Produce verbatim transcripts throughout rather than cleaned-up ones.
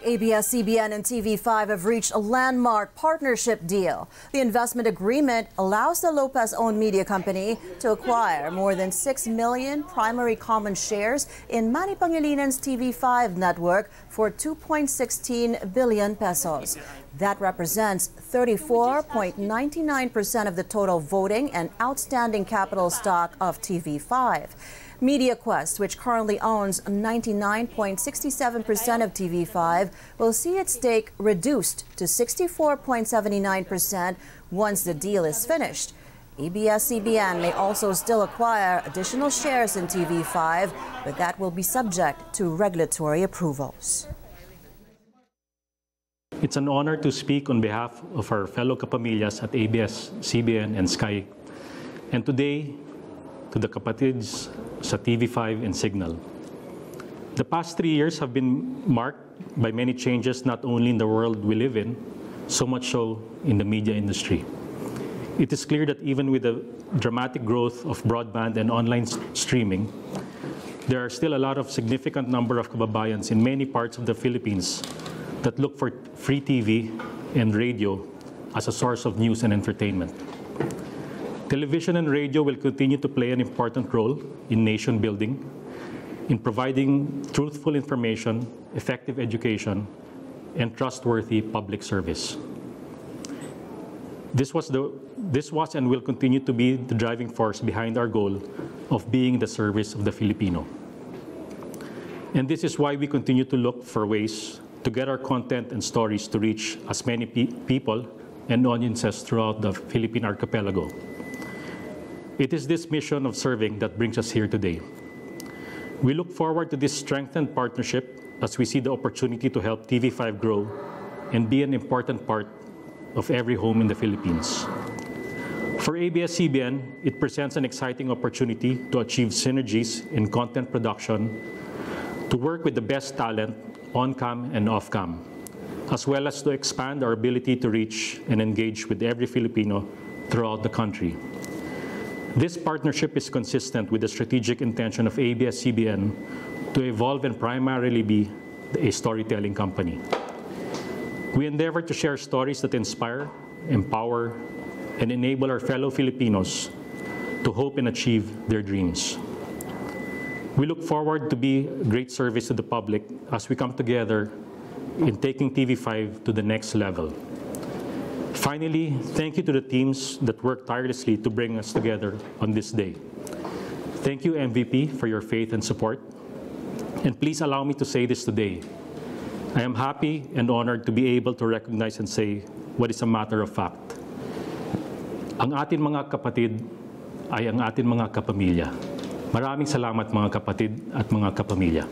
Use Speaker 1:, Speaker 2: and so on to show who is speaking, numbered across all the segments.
Speaker 1: A B S C B N and T V five have reached a landmark partnership deal. The investment agreement allows the Lopez-owned media company to acquire more than six million primary common shares in Manny Pangalinan's T V five network for two point one six billion pesos. That represents thirty-four point nine nine percent of the total voting and outstanding capital stock of T V five. MediaQuest, which currently owns ninety-nine point six seven percent of T V five, will see its stake reduced to sixty-four point seven nine percent once the deal is finished. A B S C B N may also still acquire additional shares in T V five, but that will be subject to regulatory approvals.
Speaker 2: It's an honor to speak on behalf of our fellow kapamilyas at A B S C B N and Sky. And today, to the kapatids sa T V five and Signal. The past three years have been marked by many changes not only in the world we live in, so much so in the media industry. It is clear that even with the dramatic growth of broadband and online streaming, there are still a lot of significant number of kababayans in many parts of the Philippines that look for free T V and radio as a source of news and entertainment. Television and radio will continue to play an important role in nation building, in providing truthful information, effective education, and trustworthy public service. This was, the, this was and will continue to be the driving force behind our goal of being the service of the Filipino. And this is why we continue to look for ways to get our content and stories to reach as many pe people and audiences throughout the Philippine archipelago. It is this mission of serving that brings us here today. We look forward to this strengthened partnership as we see the opportunity to help T V five grow and be an important part of every home in the Philippines. For A B S C B N, it presents an exciting opportunity to achieve synergies in content production, to work with the best talent on-cam and off-cam, as well as to expand our ability to reach and engage with every Filipino throughout the country. This partnership is consistent with the strategic intention of A B S C B N to evolve and primarily be a storytelling company. We endeavor to share stories that inspire, empower, and enable our fellow Filipinos to hope and achieve their dreams. We look forward to be a great service to the public as we come together in taking T V five to the next level. Finally, thank you to the teams that worked tirelessly to bring us together on this day. Thank you, M V P, for your faith and support. And please allow me to say this today. I am happy and honored to be able to recognize and say what is a matter of fact. Ang atin mga kapatid ay ang atin mga kapamilya. Maraming salamat mga kapatid at mga kapamilya.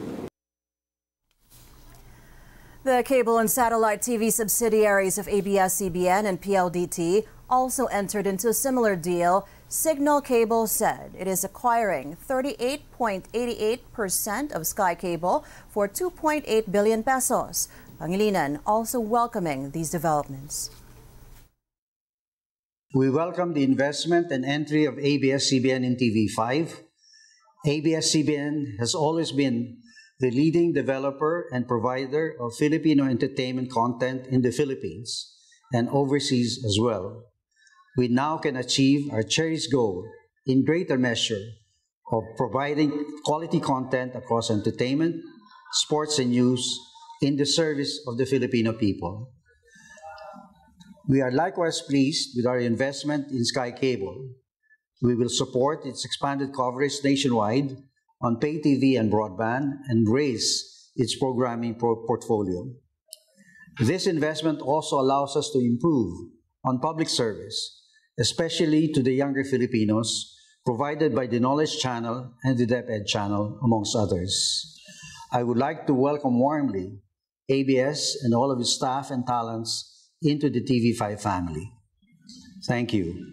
Speaker 1: The cable and satellite T V subsidiaries of A B S C B N and P L D T also entered into a similar deal. Signal Cable said it is acquiring thirty-eight point eight eight percent of Sky Cable for two point eight billion pesos. Pangilinan also welcoming these developments.
Speaker 3: We welcome the investment and entry of A B S C B N in T V five. A B S C B N has always been the leading developer and provider of Filipino entertainment content in the Philippines and overseas as well. We now can achieve our cherished goal in greater measure of providing quality content across entertainment, sports, and news in the service of the Filipino people. We are likewise pleased with our investment in Sky Cable. We will support its expanded coverage nationwide on pay T V and broadband and raise its programming portfolio. This investment also allows us to improve on public service, especially to the younger Filipinos, provided by the Knowledge Channel and the DepEd Channel, amongst others. I would like to welcome warmly A B S and all of its staff and talents into the T V five family. Thank you.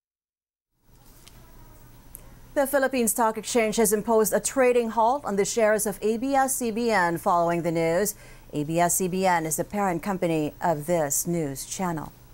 Speaker 1: The Philippine Stock Exchange has imposed a trading halt on the shares of A B S C B N following the news. A B S C B N is the parent company of this news channel.